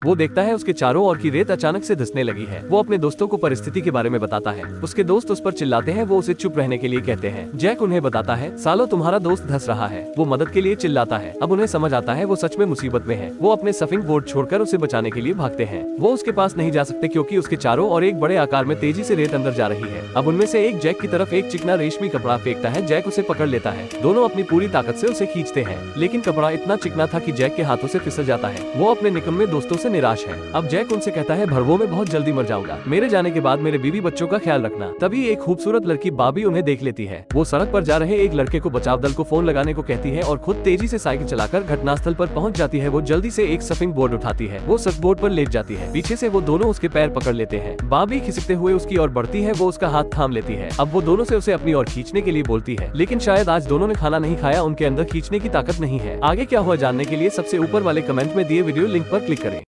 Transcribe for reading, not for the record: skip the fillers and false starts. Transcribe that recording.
वो देखता है उसके चारों ओर की रेत अचानक से धंसने लगी है। वो अपने दोस्तों को परिस्थिति के बारे में बताता है। उसके दोस्त उस पर चिल्लाते हैं। वो उसे चुप रहने के लिए कहते हैं। जैक उन्हें बताता है, सालो तुम्हारा दोस्त धंस रहा है। वो मदद के लिए चिल्लाता है। अब उन्हें समझ आता है वो सच में मुसीबत में है। वो अपने सर्फिंग बोर्ड छोड़कर उसे बचाने के लिए भागते हैं। वो उसके पास नहीं जा सकते क्योंकि उसके चारों और एक बड़े आकार में तेजी से रेत अंदर जा रही है। अब उनमें से एक जैक की तरफ एक चिकना रेशमी कपड़ा फेंकता है। जैक उसे पकड़ लेता है। दोनों अपनी पूरी ताकत से उसे खींचते हैं, लेकिन कपड़ा इतना चिकना था कि जैक के हाथों से फिसल जाता है। वो अपने निकम्मे दोस्तों से निराश है। अब जैक उनसे कहता है, भड़वों में बहुत जल्दी मर जाऊंगा। मेरे जाने के बाद मेरे बीवी बच्चों का ख्याल रखना। तभी एक खूबसूरत लड़की बाबी उन्हें देख लेती है। वो सड़क पर जा रहे एक लड़के को बचाव दल को फोन लगाने को कहती है और खुद तेजी से साइकिल चलाकर घटनास्थल पर पहुंच जाती है। वो जल्दी से एक सर्फिंग बोर्ड उठाती है। वो सर्फ बोर्ड पर लेट जाती है। पीछे से वो दोनों उसके पैर पकड़ लेते हैं। बाबी खिसकते हुए उसकी ओर बढ़ती है। वो उसका हाथ थाम लेती है। अब वो दोनों से उसे अपनी ओर खींचने के लिए बोलती है, लेकिन शायद आज दोनों ने खाना नहीं खाया, उनके अंदर खींचने की ताकत नहीं है। आगे क्या हुआ जानने के लिए सबसे ऊपर वाले कमेंट में दिए वीडियो लिंक पर क्लिक करें।